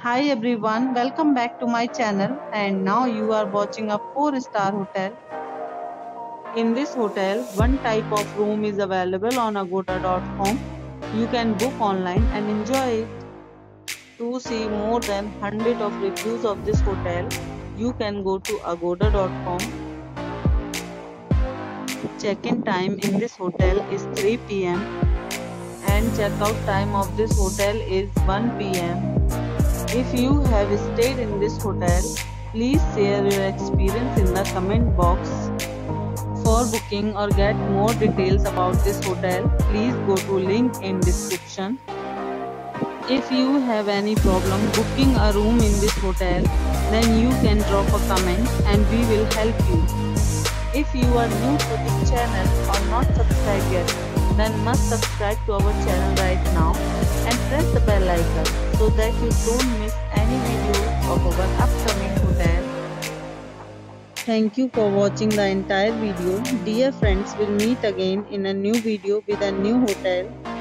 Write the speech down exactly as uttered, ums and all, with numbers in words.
Hi everyone, welcome back to my channel and now you are watching a four star hotel. In this hotel, one type of room is available on agoda dot com. You can book online and enjoy it. To see more than one hundred of reviews of this hotel, you can go to agoda dot com. Check-in time in this hotel is three p m and check-out time of this hotel is one p m If you have stayed in this hotel, please share your experience in the comment box. For booking or get more details about this hotel, please go to link in description. If you have any problem booking a room in this hotel, then you can drop a comment and we will help you. If you are new to this channel or not subscribed yet, then must subscribe to our channel right now and press the bell icon so that you don't miss any video of our upcoming hotel. Thank you for watching the entire video. Dear friends, we'll meet again in a new video with a new hotel.